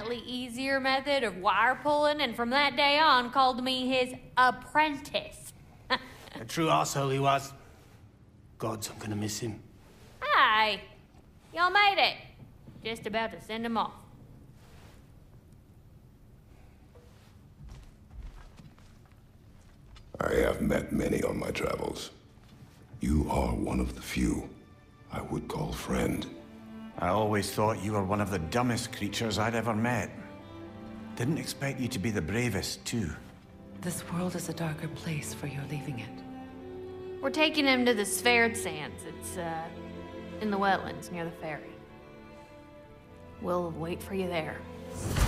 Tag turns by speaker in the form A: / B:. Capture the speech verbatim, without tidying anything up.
A: slightly easier method of wire pulling, and from that day on called me his apprentice.
B: A true arsehole he was. Gods, I'm gonna miss him.
A: Hi. Y'all made it. Just about to send him off.
C: I have met many on my travels. You are one of the few I would call friend.
D: I always thought you were one of the dumbest creatures I'd ever met. Didn't expect you to be the bravest, too.
E: This world is a darker place for your leaving it.
A: We're taking him to the Sphaired Sands. It's, uh, in the wetlands near the ferry. We'll wait for you there.